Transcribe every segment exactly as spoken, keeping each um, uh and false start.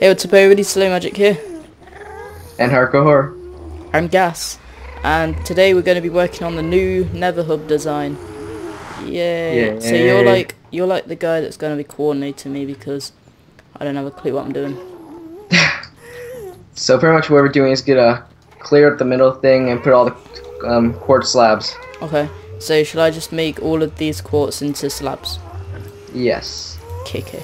Hey, what's up everybody, Slow Magic here. And Hardcore Horror. I'm Gas. And today we're going to be working on the new Nether Hub design. Yay. Yay. So you're like, you're like the guy that's going to be coordinating me because I don't have a clue what I'm doing. So pretty much what we're doing is gonna clear up the middle thing and put all the um, quartz slabs. Okay. So should I just make all of these quartz into slabs? Yes. Okay, okay.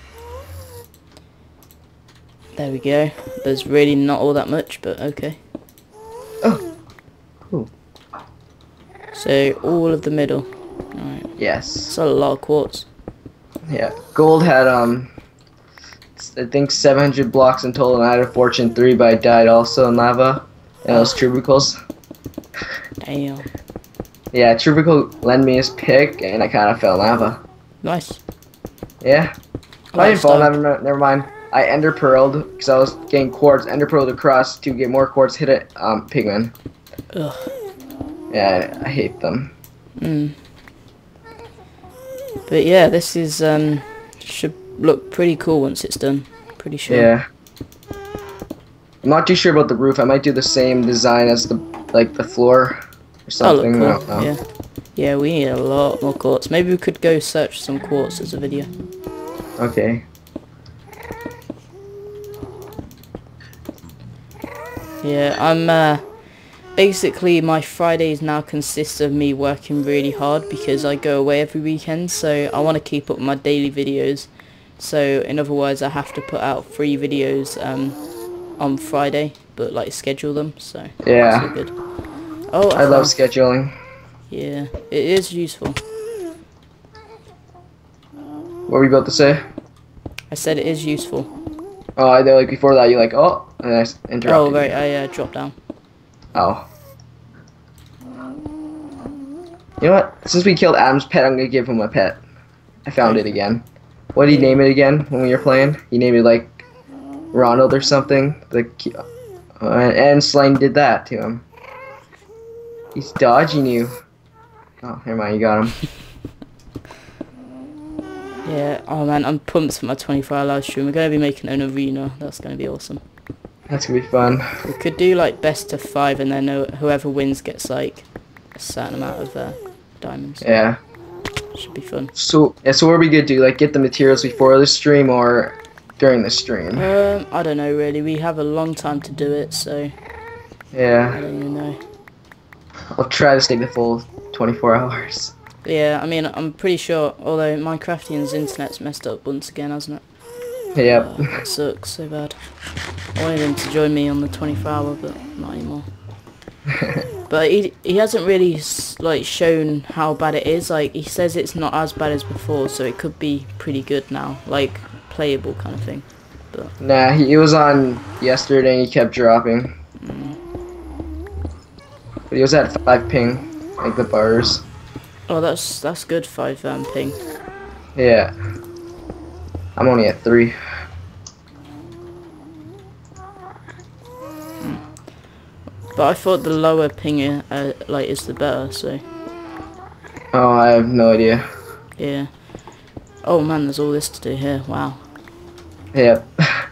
There we go. There's really not all that much, but okay. Oh. Cool. So all of the middle. Alright. Yes. That's a lot of quartz. Yeah. Gold had um, I think seven hundred blocks in total, and I had a fortune three, but I died also in lava. And those trubicles. Damn. Yeah, Trubicle lent me his pick, and I kind of fell in lava. Nice. Yeah. I I didn't fall in like lava. Never mind. I ender pearled because I was getting quartz. Ender pearled across to get more quartz. Hit it, um, pigman. Ugh. Yeah, I, I hate them. Mm. But yeah, this is um should look pretty cool once it's done. Pretty sure. Yeah. I'm not too sure about the roof. I might do the same design as the like the floor or something. Oh, I look don't cool. know. Yeah. Yeah, we need a lot more quartz. Maybe we could go search some quartz as a video. Okay. Yeah, I'm uh basically my Fridays now consist of me working really hard because I go away every weekend, so I want to keep up my daily videos. So in other words, I have to put out three videos um on Friday, but like schedule them, so Yeah. that's all good. Oh, I love found- scheduling. Yeah, it is useful. What were you about to say? I said it is useful. Oh, I know. Like before that, you like oh, and I s- interrupted. Oh, right, you. I uh, dropped down. Oh. You know what? Since we killed Adam's pet, I'm gonna give him a pet. I found it again. What did he name it again when we were playing? He named it like Ronald or something. The uh, and Slane did that to him. He's dodging you. Oh, never mind. You got him. Yeah, oh man, I'm pumped for my twenty-four hour live stream. We're going to be making an arena. That's going to be awesome. That's gonna be fun. We could do like best of five, and then uh, whoever wins gets like a certain amount of uh, diamonds. Yeah. Should be fun. So yeah. So what are we gonna do? Like get the materials before the stream or during the stream? Um, I don't know really. We have a long time to do it, so I Yeah. don't even know. I'll try to stay the full twenty-four hours. But yeah, I mean, I'm pretty sure. Although Minecraftian's internet's messed up once again, hasn't it? Yep. Uh, it sucks so bad. I wanted him to join me on the twenty-four hour, but not anymore. But he he hasn't really s- like shown how bad it is. Like he says it's not as bad as before, so it could be pretty good now, like playable kind of thing. But Nah, he, he was on yesterday and he kept dropping. mm. But he was at five ping, like the bars. Oh, that's that's good. Five um ping. Yeah. I'm only at three. But I thought the lower ping uh, like is the better. So Oh, I have no idea. yeah. Oh man, there's all this to do here. Wow. Yep.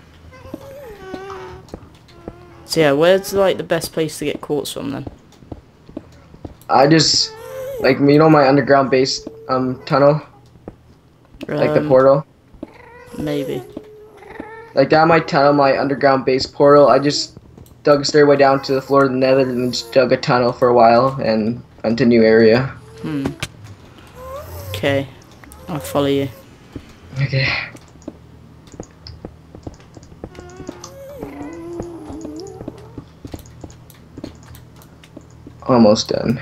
So yeah, where's like the best place to get quartz from then? I just like you know my underground base um tunnel, like the Um, portal. Maybe. Like down my tunnel, my underground base portal. I just dug a stairway down to the floor of the Nether, and then just dug a tunnel for a while and went to a new area. Hmm. Okay. I'll follow you. Okay. Almost done.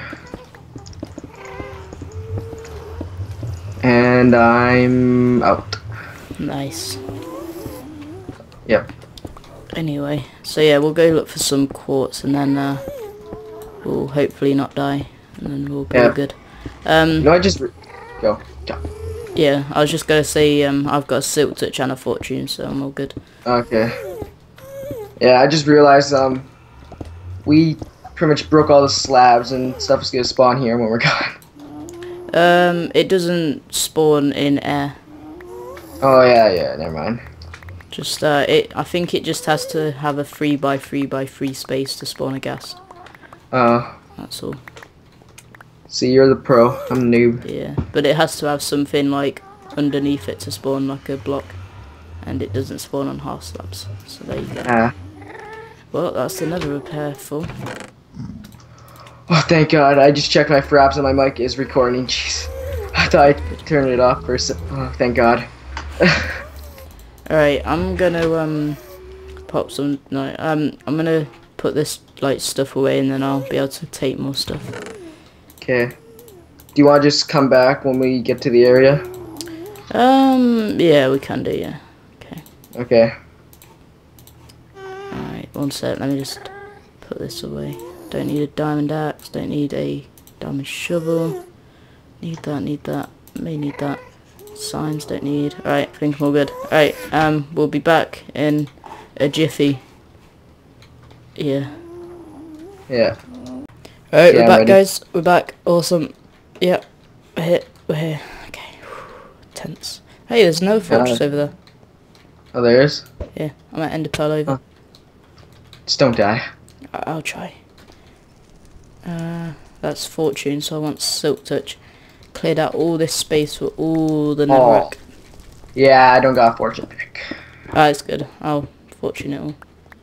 And I'm out. Nice. Yep. Anyway, so yeah, we'll go look for some quartz and then uh, we'll hopefully not die, and then we'll be Yeah. all good. Um, No, I just re go. Go. yeah, I was just gonna say um, I've got a silk touch and a fortune, so I'm all good. Okay. Yeah, I just realized um, we pretty much broke all the slabs and stuff is gonna spawn here when we're gone. Um, it doesn't spawn in air. Oh yeah, yeah. Never mind. Just uh, it. I think it just has to have a three by three by three space to spawn a ghast. Uh, That's all. see, you're the pro. I'm the noob. Yeah, but it has to have something like underneath it to spawn like a block, and it doesn't spawn on half slabs. So there you go. Ah. Well, that's another repair full. Oh, thank God. I just checked my fraps and my mic is recording. Jeez. I thought I turned it off for a se- Oh, thank God. Alright, I'm gonna um pop some no um I'm gonna put this like stuff away and then I'll be able to take more stuff. Okay. Do you want to just come back when we get to the area? Um yeah, we can do, yeah. Okay. Okay. Alright, one sec, let me just put this away. Don't need a diamond axe, don't need a diamond shovel. Need that, need that, may need that. Signs don't need. Alright, I think I'm all good. Alright, um, we'll be back in a jiffy. Yeah. Yeah. Alright, Yeah, we're I'm back, ready. guys. We're back. Awesome. Yep. We're here. We're here. Okay. Tense. Hey, there's another fortress Uh, over there. Oh, there is? Yeah, I'm at Ender Pearl over. Oh. Just don't die. I I'll try. Uh, that's fortune, so I want silk touch. Cleared out all this space for all the netherrack. Yeah, I don't got a fortune pick. Ah, that's good. I'll fortune it all.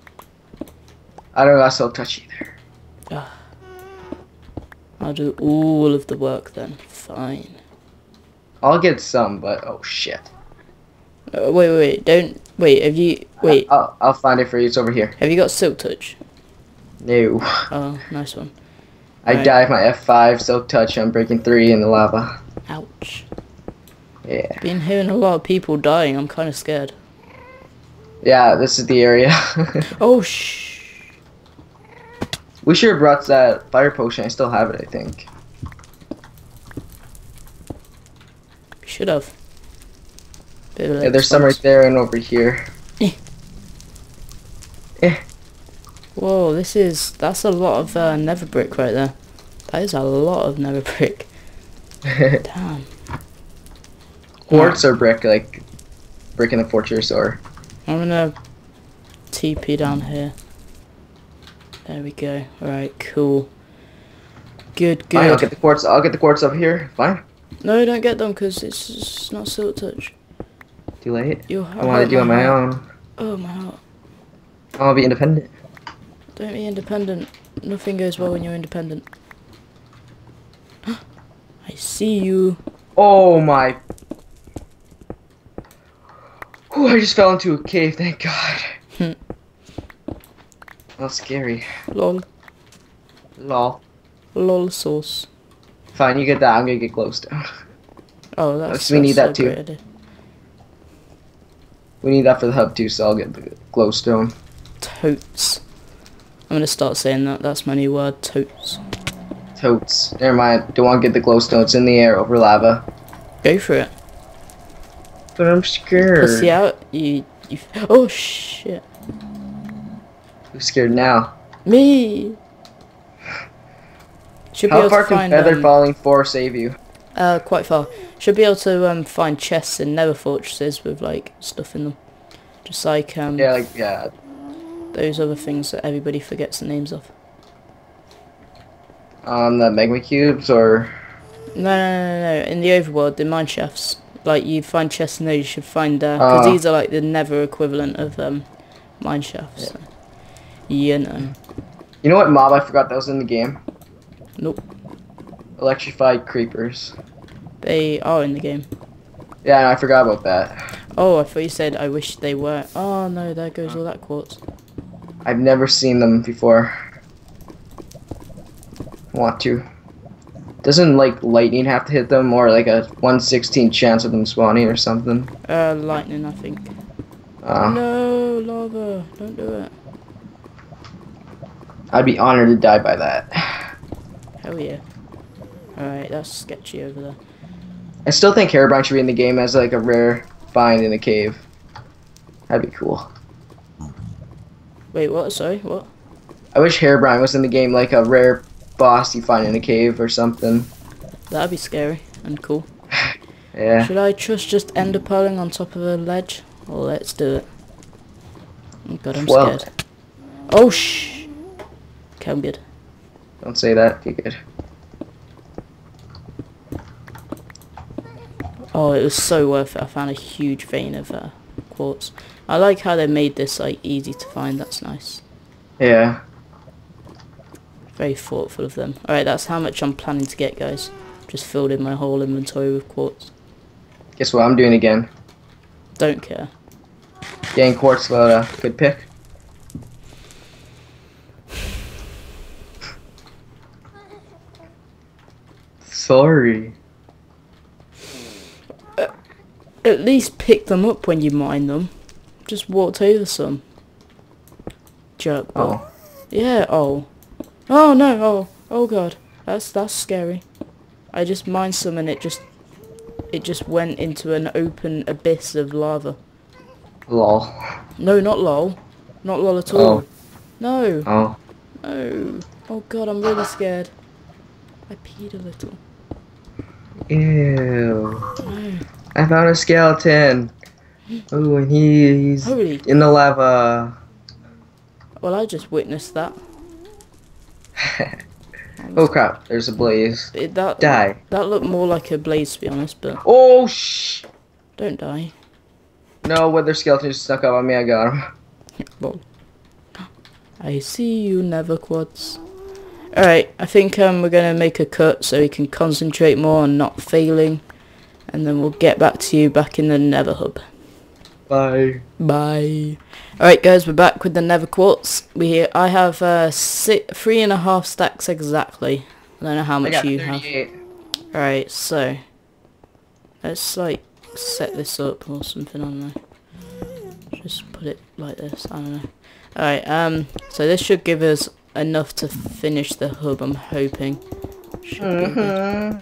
I don't got silk touch either. Ah. I'll do all of the work then. Fine. I'll get some, but oh shit. Uh, wait, wait, wait. Don't. Wait, have you. Wait. I'll, I'll find it for you. It's over here. Have you got silk touch? No. Oh, nice one. I Right. dive my F five, silk touch, I'm breaking three in the lava. Ouch. Yeah. Been hearing a lot of people dying. I'm kind of scared. Yeah, this is the area. Oh, shh. We should have brought that fire potion. I still have it, I think. Should have. Bit of a Yeah, there's some right there and over here. Eh. Eh. Whoa, this is, that's a lot of uh, nether brick right there. That is a lot of nether brick. Damn. Quartz or brick, like brick in the fortress, or I'm gonna T P down here. There we go. Alright, cool. Good, fine. I'll good. get the quartz. I'll get the quartz up here. Fine. No, don't get them because it's, it's not silk touch. Too late. You'll I want to do it on my own. Oh my heart. I want to be independent. Don't be independent. Nothing goes well when you're independent. I see you. Oh my. Whew, I just fell into a cave. Thank God. Hmm. That's scary. Lol. Lol. Lol sauce. Fine, you get that. I'm gonna get glowstone. Oh, that's, So we need that's that a too. great idea. We need that for the hub too, so I'll get the glowstone. Totes. I'm gonna start saying that. That's my new word. Totes. Totes. Never mind. Don't want to get the glowstone. It's in the air over lava. Go for it. But I'm scared. Pussy out. You. You. Oh shit. Who's scared now? Me. Should be How able far to can find. Feather Um, Falling four save you? uh, quite far. Should be able to um find chests in nether fortresses with like stuff in them. Just like um Yeah, like yeah. those other things that everybody forgets the names of. Um, the magma cubes or No, no, no, no, no. In the overworld, the mine shafts, like you find chests in those, you should find there, because Oh. these are like the nether equivalent of um, mine shafts. Yeah. So. You know. you know what mob I forgot that was in the game? Nope. Electrified creepers. They are in the game. Yeah, I forgot about that. Oh, I thought you said I wish they were. Oh no, there goes all that quartz. I've never seen them before. Want to. Doesn't like lightning have to hit them, or like a one sixteenth chance of them spawning or something? Uh, lightning, I think. Uh, No, lava, don't do it. I'd be honored to die by that. Hell yeah. Alright, that's sketchy over there. I still think Herobrine should be in the game as like a rare find in a cave. That'd be cool. Wait, what? Sorry, what? I wish Herobrine was in the game like a rare boss you find in a cave or something. That'd be scary and cool. Yeah. Should I trust just ender pearling on top of a ledge? Well, let's do it. Oh god, I'm Well. scared. Oh shh. Okay, I'm good. Don't say that. You're good. Oh, it was so worth it. I found a huge vein of uh, quartz. I like how they made this like easy to find. That's nice. Yeah. Very thoughtful of them. Alright, that's how much I'm planning to get, guys. Just filled in my whole inventory with quartz. Guess what I'm doing again? Don't care. Getting quartz load. Good pick. Sorry. At least pick them up when you mine them. Just walked over some. Jerk. Oh. Yeah, oh. Oh no, oh. Oh god. That's that's scary. I just mined some and it just it just went into an open abyss of lava. Lol. No, not lol. Not lol at all. Oh. No. Oh. No. Oh god, I'm really scared. I peed a little. Ew. No. I found a skeleton. Oh, and he, he's Holy. in the lava. Well, I just witnessed that. Oh crap! There's a blaze. It, that Die. That looked more like a blaze, to be honest, but Oh shh! don't die. No, whether skeleton just snuck up on me. I got him. Well, I see you, never quads. Alright, I think um, we're going to make a cut so we can concentrate more on not failing. And then we'll get back to you back in the Nether Hub. Bye. Bye. Alright guys, we're back with the Nether Quartz. We I have uh, six, three and a half stacks exactly. I don't know how I much got you thirty-eight. have. Alright, so let's like set this up or something, I don't know. Just put it like this, I don't know. Alright, um, so this should give us enough to finish the hub, I'm hoping. Should be good.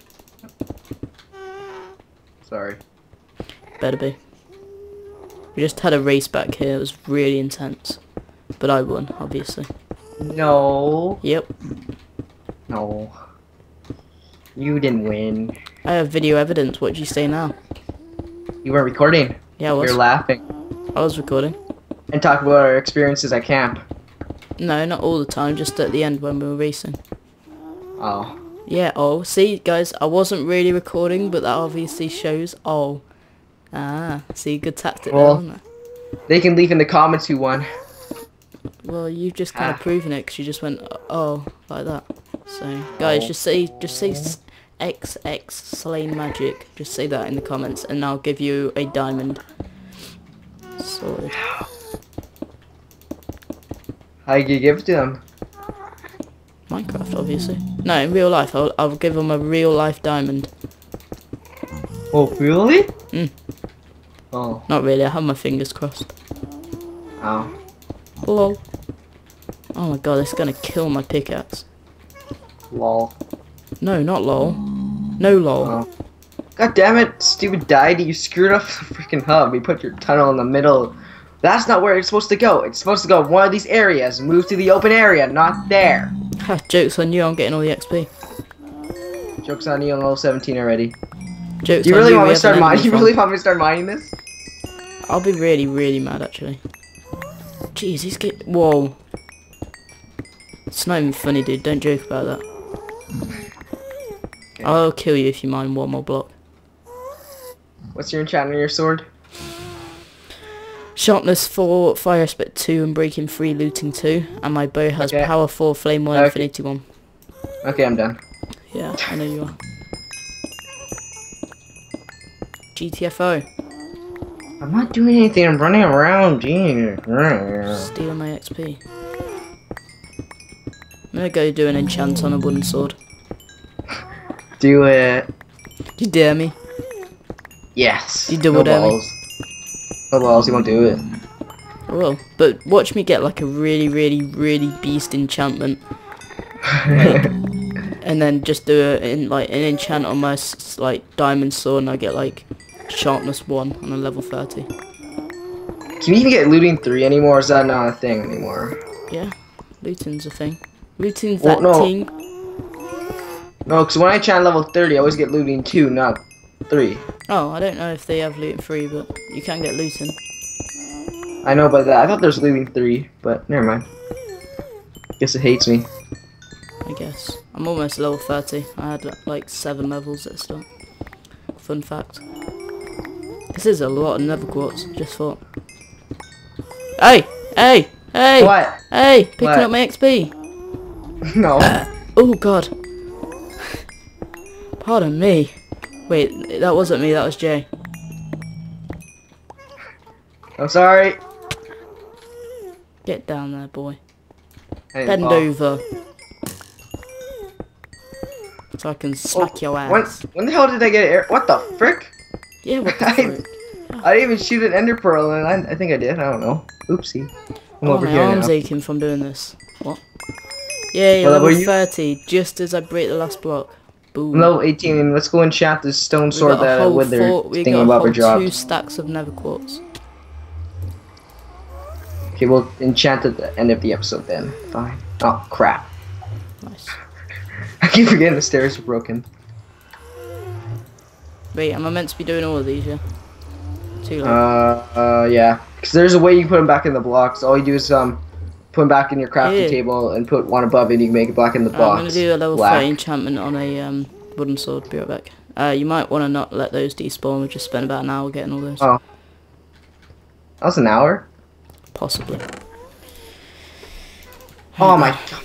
Sorry. Better be. We just had a race back here, it was really intense. But I won, obviously. No. Yep. No. You didn't win. I have video evidence, what do you say now? You weren't recording. Yeah, I was. You're laughing. I was recording. And talk about our experiences at camp. No, not all the time, just at the end when we were racing. Oh. Yeah, oh, see guys, I wasn't really recording, but that obviously shows, oh. Ah, see, good tactic Well, there, wasn't it? They can leave in the comments who won. Well, you've just kind of Ah. proven it, because you just went, oh, like that. So, guys, Oh. just say, just say s- X X Slain Magic, just say that in the comments, and I'll give you a diamond. Sorry. How you give it to them? Minecraft, obviously. No, in real life, I'll, I'll give them a real life diamond. Oh, really? Mm. Oh. Not really, I have my fingers crossed. Oh. Lol. Oh my god, it's gonna kill my pickaxe. Lol. No, not lol. No lol. Oh. God damn it, stupid deity, you screwed up the freaking hub. You put your tunnel in the middle. That's not where it's supposed to go. It's supposed to go in one of these areas. Move to the open area, not there. Ha, joke's on you, I'm getting all the X P. Joke's on you, I'm level seventeen already. Joke's Do you on really you, want we me to start haven't mining? had You any really fun. want me to start mining this? I'll be really, really mad actually. Jeez, he's get. Whoa. It's not even funny, dude. Don't joke about that. Okay. I'll kill you if you mine one more block. What's your enchantment on your sword? Sharpness four, fire aspect two, and breaking three, looting two. And my bow has Okay. power four, flame one, Okay. infinity one. Okay, I'm done. Yeah, I know you are. G T F O. I'm not doing anything, I'm running around, jeez. Steal my X P. I'm gonna go do an enchant on a wooden sword. Do it. Do you dare me? Yes. You double no dare me? balls. No balls, you won't do it. I will. But watch me get like a really, really, really beast enchantment. Like, and then just do a, in, like, an enchant on my s like diamond sword and I get like sharpness one on a level thirty. Can you even get looting three anymore? Or is that not a thing anymore? Yeah, looting's a thing. Looting's Well, that no. thing. No, because when I enchant level thirty, I always get looting two, not three. Oh, I don't know if they have looting free, but you can get looting. I know, but I thought there was leaving three, but never mind. Guess it hates me. I guess. I'm almost level thirty. I had like seven levels at the start. Fun fact. This is a lot of nether quartz, just thought. Hey! Hey! Hey! What? Hey! Picking What? up my X P! No. Uh, oh god. Pardon me. Wait, that wasn't me, that was Jay. I'm sorry. Get down there, boy. I didn't Bend fall. over. So I can smack Oh, your When, ass. when the hell did I get air? What the frick? Yeah, what the I- frick? I didn't even shoot an ender pearl, and I, I think I did. I don't know. Oopsie. I'm Oh, over my here arm's now. aching from doing this. What? Yay, Well, level were you- thirty, just as I break the last block. Boom. I'm level eighteen, and let's go enchant this stone we sword got a that whole Wither four, we got a thingamabobber whole dropped. two stacks of nether quartz. Okay, we'll enchant at the end of the episode then. Fine. Oh, crap. Nice. I keep forgetting the stairs are broken. Wait, am I meant to be doing all of these, yeah? Too late. Uh, uh, yeah. Because there's a way you can put them back in the blocks. All you do is, um, put them back in your crafting Yeah. table and put one above it, and you can make it black in the I'm box. gonna do a level Black. thirty enchantment on a um, wooden sword. Be right back. Uh, you might want to not let those despawn. We just spent about an hour getting all those. Oh. That was an hour? Possibly. Oh my god.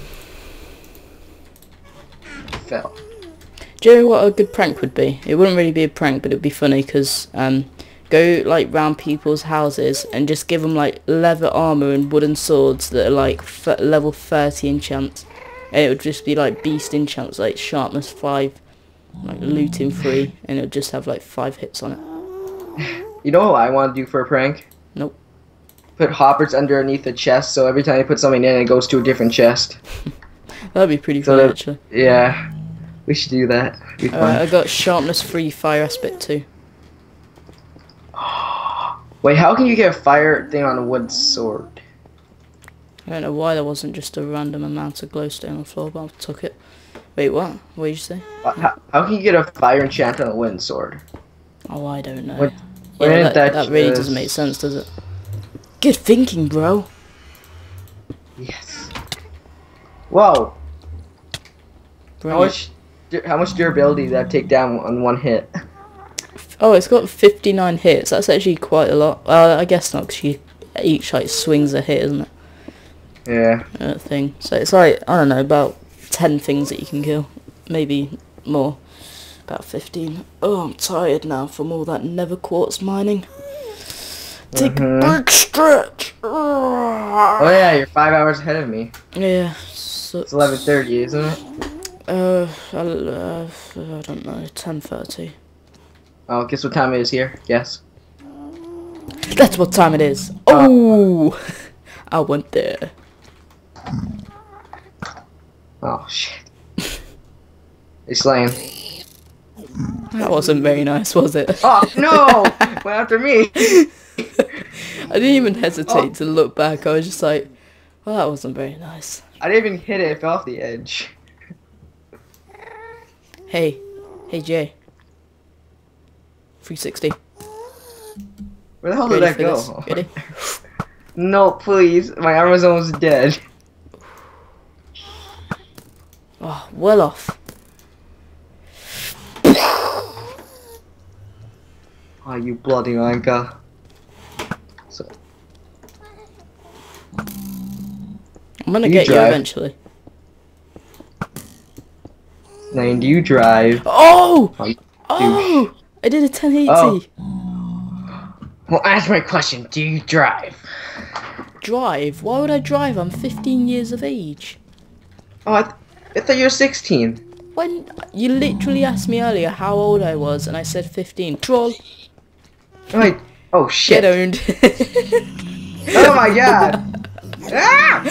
Fell. Do you know what a good prank would be? It wouldn't really be a prank, but it'd be funny because um, go like round people's houses and just give them like leather armor and wooden swords that are like f level thirty enchants, and it would just be like beast enchants like sharpness five, like looting three, and it would just have like five hits on it. You know what I want to do for a prank? Nope. Put hoppers underneath the chest, so every time you put something in, it goes to a different chest. That'd be pretty So fun that- actually. Yeah. We should do that. It'd be fun. Uh, I got sharpness three, fire aspect two. Wait, how can you get a fire thing on a wood sword? I don't know why there wasn't just a random amount of glowstone on the floor, but I took it. Wait, what? What did you say? Uh, How, how can you get a fire enchant on a wooden sword? Oh, I don't know. What- yeah, wouldn't that, that that really just- doesn't make sense, does it? Good thinking, bro. Yes. Whoa. How Brilliant. much? du- How much durability did that take down on one hit? Oh, it's got fifty-nine hits. That's actually quite a lot. Well, I guess not, because she each like swings a hit, isn't it? Yeah. Uh, thing. So it's like I don't know, about ten things that you can kill, maybe more. About fifteen. Oh, I'm tired now from all that nether quartz mining. Take Mhm. a big stretch. Oh yeah, you're five hours ahead of me. Yeah. So, It's eleven thirty, isn't it? Uh, I'll, uh, I don't know, ten thirty. Oh, guess what time it is here? Guess. That's what time it is. Oh, I went there. Oh shit. He's slaying. That wasn't very nice, was it? Oh no! Went after me. I didn't even hesitate to look back. I was just like, well, that wasn't very nice. I didn't even hit it. It fell off the edge. Hey, hey Jay. three sixty. Where the hell Ready did that for go? this? Ready? No, please. My arm is almost dead. Oh, well off. Oh, you bloody wanker. So, I'm gonna You get you drive. eventually. Lane, do you drive? Oh! Oh, you Oh! I did a ten eighty. Oh. Well, answer my question. Do you drive? Drive? Why would I drive? I'm fifteen years of age. Oh, I, th I thought you were sixteen. When you literally asked me earlier how old I was, and I said fifteen. Troll. Oh, wait. Oh, shit. Get owned. Oh, my God. Ah!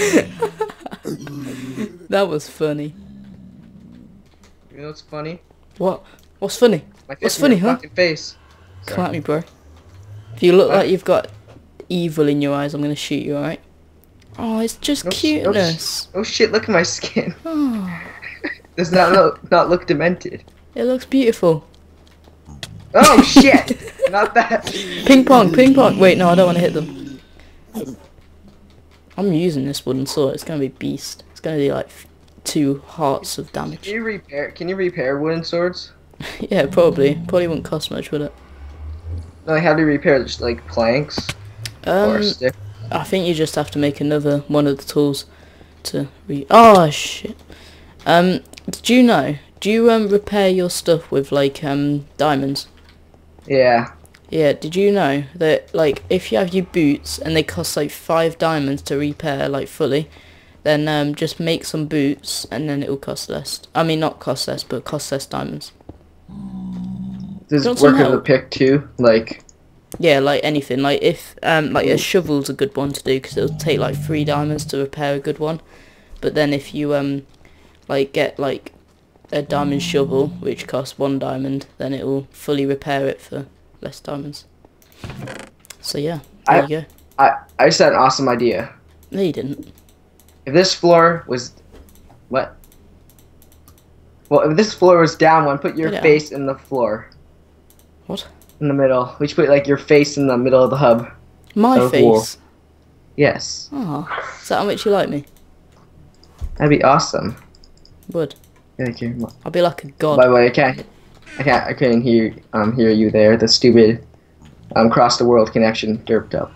That was funny. You know what's funny? What? What's funny? My What's fist in funny, your huh? fucking face. Come at me, bro. If you look What? like you've got evil in your eyes, I'm gonna shoot you, alright? Oh, it's just No sh- no sh- cuteness. Oh, shit. Look at my skin. Oh, Does not look, not look demented. it looks beautiful. Oh, shit. Not that. Ping pong, ping pong. Wait, no, I don't want to hit them. I'm using this wooden sword. It's gonna be beast. It's gonna be like two hearts of damage. Can you repair? Can you repair wooden swords? Yeah, probably. Probably wouldn't cost much, would it? No, like how do you repair just like planks or Um, stick? I think you just have to make another one of the tools to re- Oh shit. Um, do you know? Do you um repair your stuff with like um diamonds? Yeah. Yeah. Did you know that like if you have your boots and they cost like five diamonds to repair like fully, then um just make some boots and then it will cost less. I mean not cost less, but cost less diamonds. Does Want it some work with a help? pick too? Like. Yeah, like anything. Like if um like a shovel's a good one to do because it'll take like three diamonds to repair a good one. But then if you um like get like a diamond shovel which costs one diamond, then it will fully repair it for less diamonds. So yeah, there I, you go. I I just had an awesome idea. No, you didn't. If this floor was what? Well, if this floor was down one, put your Get it face in the floor. What? In the middle. We should put like your face in the middle of the hub. My Of wool. face. Yes. Oh, is that how much you like me? That'd be awesome. Would. Thank you. I'll be like a god. By the way, I can't. I can't. I couldn't hear um hear you there. The stupid um cross the world connection derped up.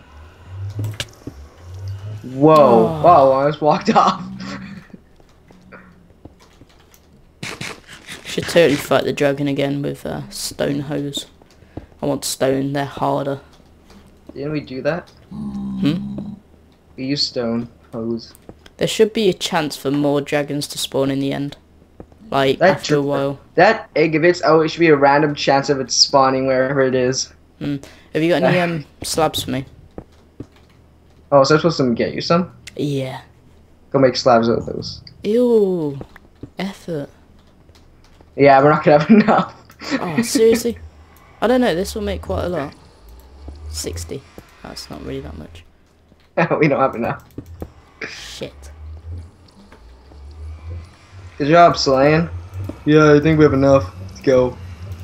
Whoa! Oh. Wow! I just walked off. Should totally fight the dragon again with uh, stone hose. I want stone. They're harder. Didn't we do that? Hmm. We used stone hose. There should be a chance for more dragons to spawn in the end. Like, That after a dr- while. That egg, if it's oh, it should be a random chance of it spawning wherever it is. Hmm. Have you got any um slabs for me? Oh, so I'm supposed to get you some? Yeah. Go make slabs out of those. Ew. Effort. Yeah, we're not gonna have enough. Oh, seriously? I don't know, this will make quite a lot. sixty. That's not really that much. We don't have enough. Shit. Good job, Slaying. Yeah, I think we have enough. Let's go.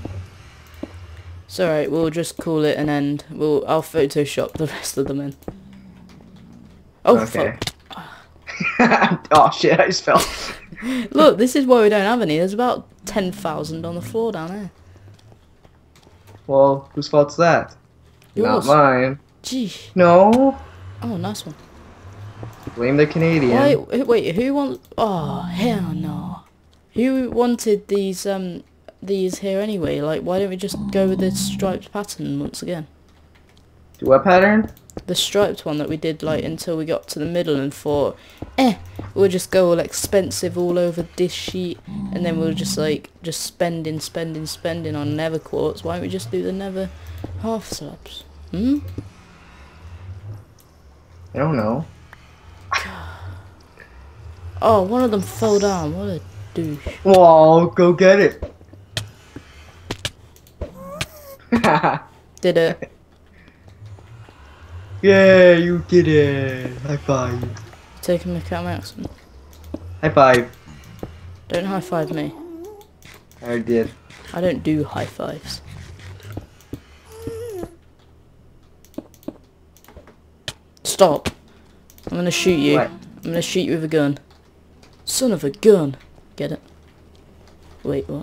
It's alright, we'll just call it an end. We'll I'll Photoshop the rest of them in. Oh Okay. fuck. Oh shit, I just fell. Look, this is why we don't have any. There's about ten thousand on the floor down there. Well, whose fault's that? Yours. Not mine. Gee. No. Oh, nice one. Blame the Canadian. Wait, wait, wait, who wants... Oh, hell no. Who wanted these, um, these here anyway? Like, why don't we just go with the striped pattern once again? Do what pattern? The striped one that we did, like, until we got to the middle and thought, eh, we'll just go all expensive all over this sheet, and then we'll just, like, just spending, spending, spending on nether quartz. Why don't we just do the nether half slabs? Hmm? I don't know. Oh, one of them fell down. What a douche. Whoa, go get it. Did it? Yeah, you did it. High five. Taking the cat accent. High five. Don't high five me. I did. I don't do high fives. Stop. I'm gonna shoot you. What? I'm gonna shoot you with a gun. Son of a gun. Get it? Wait, what?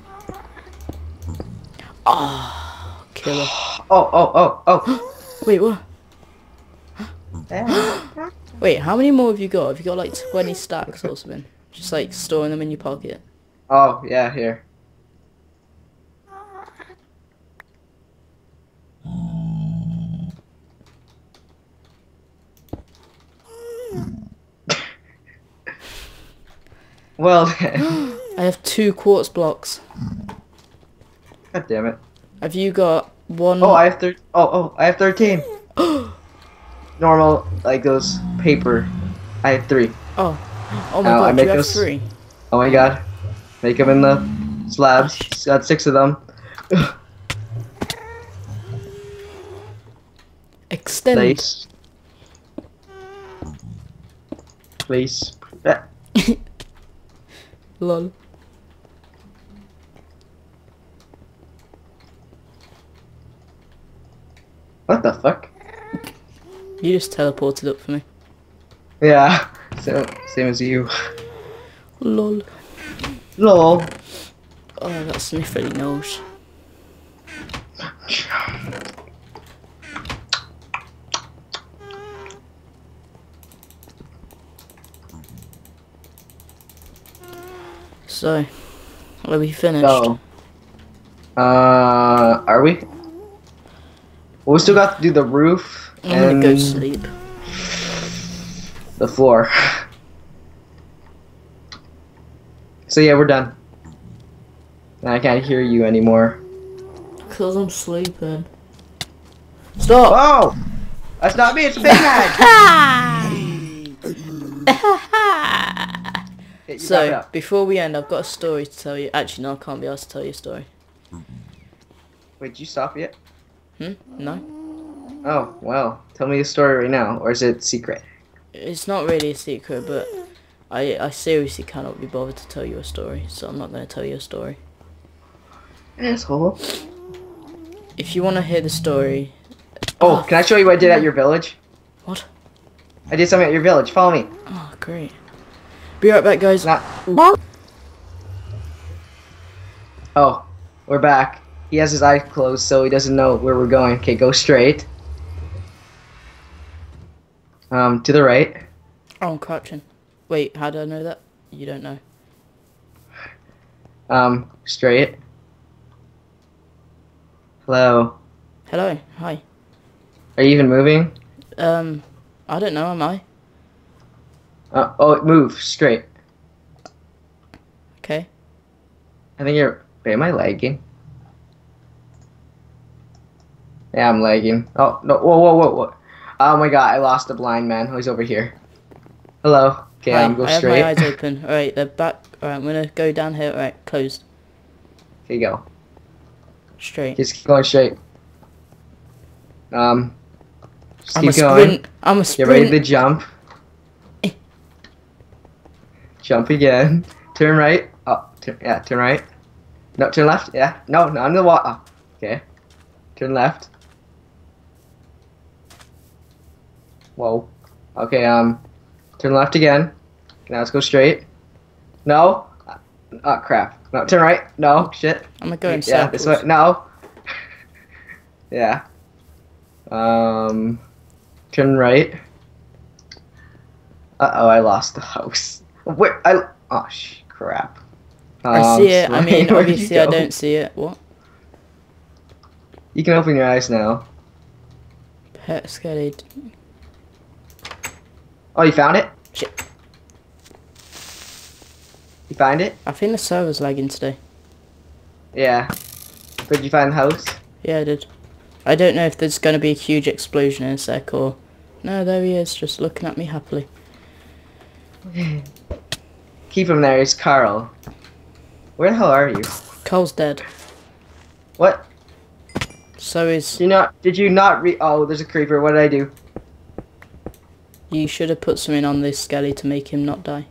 Ah, killer. Oh, oh, oh, oh. Wait, what? Wait, how many more have you got? Have you got like twenty stacks or something? Just like storing them in your pocket. Oh, yeah, here. Well then. I have two quartz blocks. God damn it. Have you got one? Oh, I have thir- Oh, oh, I have thirteen. Normal, like those paper. I have three. Oh, oh my Now, I god, make you have those- three. Oh my god. Make them in the slabs. Got six of them. Extend. Place. Place. Ah. Lol. What the fuck? You just teleported up for me. Yeah, so, same as you. Lol. Lol. Oh, I got a sniffly nose. So, are we finished? So, uh, are we? Well, we still got to do the roof I'm and gonna go sleep. the floor. So yeah, we're done. And I can't hear you anymore. Cause I'm sleeping. Stop! Oh! That's not me, it's Big Man! Hit you back So, up. before we end, I've got a story to tell you. Actually, no, I can't be asked to tell you a story. Wait, did you stop yet? Hmm? No? Oh, well, tell me the story right now, or is it secret? It's not really a secret, but I, I seriously cannot be bothered to tell you a story, so I'm not going to tell you a story. Asshole. If you want to hear the story... Oh, can I show you what I did at your village? What? I did something at your village, follow me. Oh, great. Be right back, guys. Not Oh, we're back. He has his eyes closed, so he doesn't know where we're going. Okay, go straight. Um, to the right. Oh, I'm crouching. Wait, how do I know that? You don't know. Um, straight. Hello. Hello. Hi. Are you even moving? Um, I don't know, am I? Uh, oh, move straight. Okay. I think you're. Wait, am I lagging? Yeah, I'm lagging. Oh no! Whoa, whoa, whoa, whoa! Oh my God! I lost the blind man. Oh, he's over here. Hello. Okay, Hi, I'm go I have straight. my eyes open. Alright, they're back. Alright, I'm gonna go down here. Alright, closed. Here you go. Straight. Just keep going straight. Um. Just I'm keep a going. sprint. I'm a Get ready to sprint. jump. Eh. Jump again. Turn right. Oh, turn, yeah, turn right. No, turn left. Yeah. No, no, on the wall. Oh, okay. Turn left. Whoa. Okay, um, turn left again. Now let's go straight. No. Oh, crap. No, turn right. No, shit. I'm gonna go in Yeah, this way. circles. No. Yeah. Um, turn right. Uh oh, I lost the house. Where I? Oh sh, crap. I Um, see it. I Slane, mean, where'd you obviously, I go? don't see it. What? You can open your eyes now. Pet skelly. Oh, you found it? Shit. You find it? I think the server's lagging today. Yeah. Did you find the house? Yeah, I did. I don't know if there's gonna be a huge explosion in a sec or... No, there he is, just looking at me happily. Keep him there. He's Carl. Where the hell are you? Cole's dead. What? So is... Did you not? Did you not re? Oh, there's a creeper. What did I do? You should have put something on this skelly to make him not die.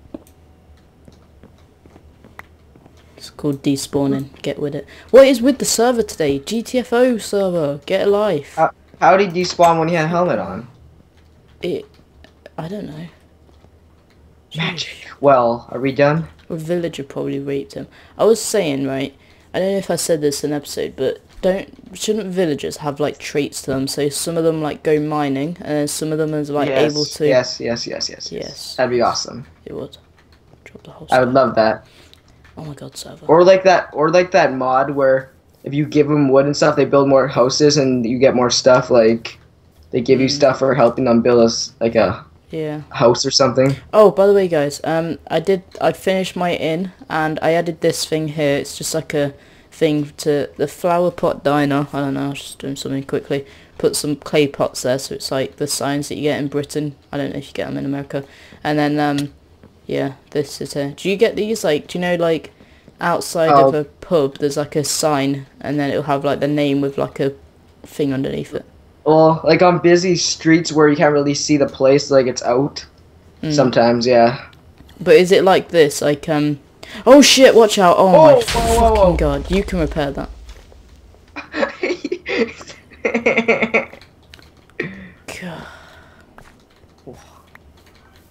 It's called despawning. Get with it. What is with the server today? G T F O server. Get a life. How, how did you spawn when you had a helmet on? It... I don't know. Magic. Well, are we done? A villager probably raped him. I was saying, right, I don't know if I said this in an episode, but don't shouldn't villagers have like traits to them? So some of them like go mining, and then some of them is like yes, able to. Yes, yes, yes, yes, Yes. That'd be awesome. It would. Drop the whole. I would love that. Oh my god, server. Or like that, or like that mod where if you give them wood and stuff, they build more houses and you get more stuff. Like they give you Mm. stuff for helping them build us like a Yeah. house or something. Oh, by the way, guys, um, I did. I finished my inn, and I added this thing here. It's just like a thing to the flower pot diner. I don't know. I was just doing something quickly. Put some clay pots there, so it's like the signs that you get in Britain. I don't know if you get them in America. And then, um, yeah, this is here. Do you get these? Like, do you know, like, outside Oh. of a pub, there's like a sign, and then it'll have like the name with like a thing underneath it. Well, like on busy streets where you can't really see the place, like it's out. Mm. Sometimes, yeah. But is it like this? Like, um... Oh shit, watch out. Oh, Oh, my whoa, fucking whoa, whoa. god. You can repair that. God.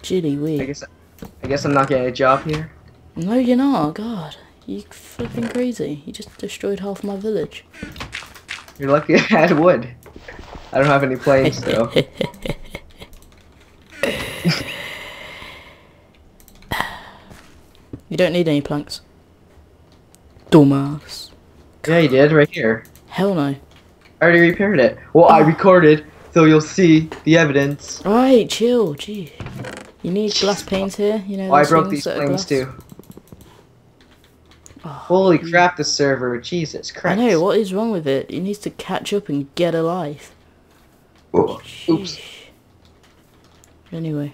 Jilly I wee. guess I guess I'm not getting a job here. No, you're not. God, you flipping crazy. You just destroyed half my village. You're lucky I had wood. I don't have any planes though. You don't need any planks. Dumbass. Yeah, you did right here. Hell no. I already repaired it. Well, I recorded, so you'll see the evidence. Alright, chill. Gee. You need glass panes here. You know. Oh, I those broke things these that are planes glass? too. Oh, Holy crap, the server. Jesus I Christ. know. What is wrong with it? It needs to catch up and get a life. Oh, oops. Sheesh. Anyway.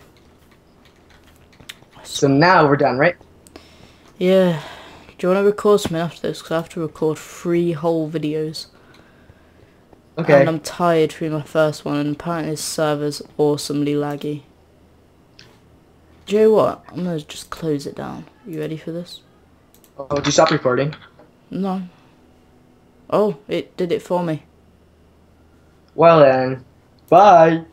So now we're done, right? Yeah. Do you want to record something after this? Because I have to record three whole videos. Okay. And I'm tired through my first one, and apparently this server's awesomely laggy. Do you know what? I'm going to just close it down. You ready for this? Oh, did you stop recording? No. Oh, it did it for me. Well then, bye.